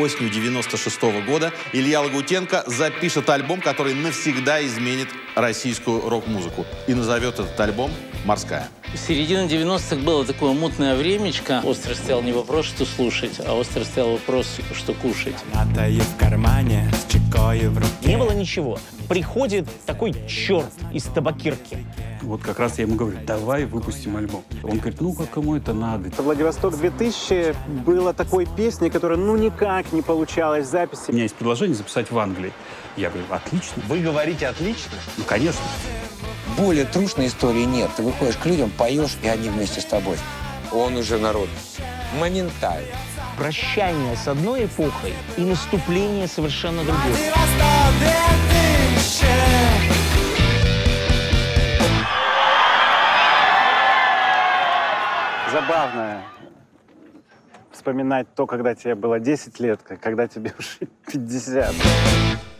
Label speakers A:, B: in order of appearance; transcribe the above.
A: осенью 96-го года Илья Лагутенко запишет альбом, который навсегда изменит российскую рок-музыку. И назовет этот альбом «Морская».
B: В середине 90-х было такое мутное времечко. Остро стоял не вопрос, что слушать, а остро стоял вопрос, что кушать.
C: В кармане, с чекой в руке.
D: Не было ничего. Приходит такой черт из табакерки.
E: Вот как раз я ему говорю, давай выпустим альбом. Он говорит, ну как кому это надо?
F: Владивосток 2000 было такой песни, которая ну никак не получалась в записи.
E: У меня есть предложение записать в Англии. Я говорю, отлично.
F: Вы говорите отлично?
E: Ну, конечно.
G: Более трушной истории нет. Ты выходишь к людям, поешь, и они вместе с тобой. Он уже народ. Моментально.
D: Прощание с одной эпохой и наступление совершенно другой.
F: Забавно вспоминать то, когда тебе было 10 лет, когда тебе уже 50.